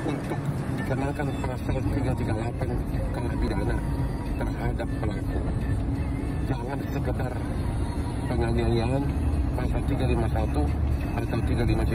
untuk dikenakan pasal 338 KUH pidana terhadap pelaku. Jangan sekedar penganiayaan pasal 351 atau 359.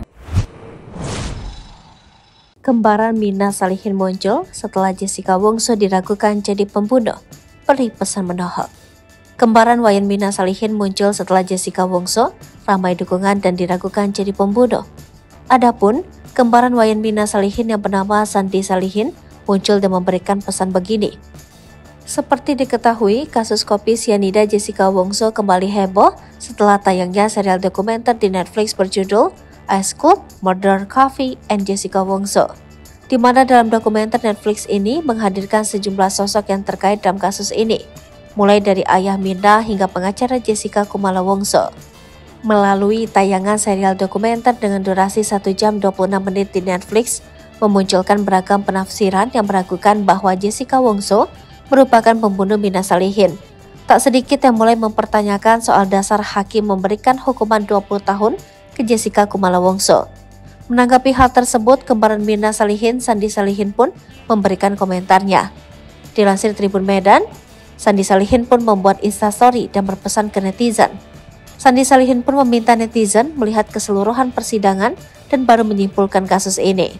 Kembaran Mina Salihin muncul setelah Jessica Wongso diragukan jadi pembunuh. Peri pesan menohok. Kembaran Wayan Mina Salihin muncul setelah Jessica Wongso ramai dukungan dan diragukan jadi pembunuh. Adapun kembaran Wayan Mina Salihin yang bernama Sandi Salihin muncul dan memberikan pesan begini. Seperti diketahui, kasus kopi sianida Jessica Wongso kembali heboh setelah tayangnya serial dokumenter di Netflix berjudul Ice Cold Murder Coffee and Jessica Wongso, di mana dalam dokumenter Netflix ini menghadirkan sejumlah sosok yang terkait dalam kasus ini, mulai dari ayah Mina hingga pengacara Jessica Kumala Wongso. Melalui tayangan serial dokumenter dengan durasi 1 jam 26 menit di Netflix, memunculkan beragam penafsiran yang meragukan bahwa Jessica Wongso merupakan pembunuh Mina Salihin. Tak sedikit yang mulai mempertanyakan soal dasar hakim memberikan hukuman 20 tahun ke Jessica Kumala Wongso. Menanggapi hal tersebut, kembaran Mina Salihin, Sandi Salihin pun memberikan komentarnya. Dilansir Tribun Medan, Sandi Salihin pun membuat instastory dan berpesan ke netizen. Sandi Salihin pun meminta netizen melihat keseluruhan persidangan dan baru menyimpulkan kasus ini.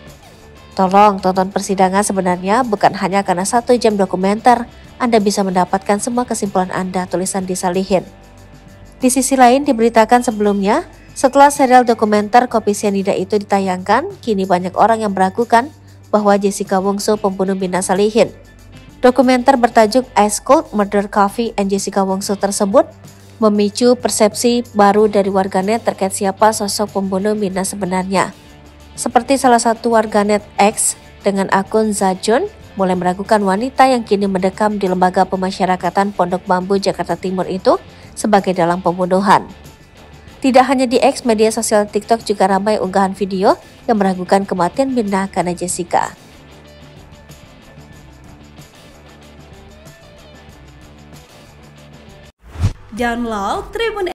Tolong tonton persidangan sebenarnya bukan hanya karena 1 jam dokumenter, Anda bisa mendapatkan semua kesimpulan Anda, tulis Sandi Salihin. Di sisi lain, diberitakan sebelumnya, setelah serial dokumenter kopi sianida itu ditayangkan, kini banyak orang yang meragukan bahwa Jessica Wongso pembunuh Mina Salihin. Dokumenter bertajuk Ice Cold Murder Coffee and Jessica Wongso tersebut memicu persepsi baru dari warganet terkait siapa sosok pembunuh Mina sebenarnya. Seperti salah satu warganet X dengan akun Zajun mulai meragukan wanita yang kini mendekam di Lembaga Pemasyarakatan Pondok Bambu, Jakarta Timur itu sebagai dalang pembunuhan. Tidak hanya di X, media sosial TikTok juga ramai unggahan video yang meragukan kematian Mina karena Jessica. Download Tribun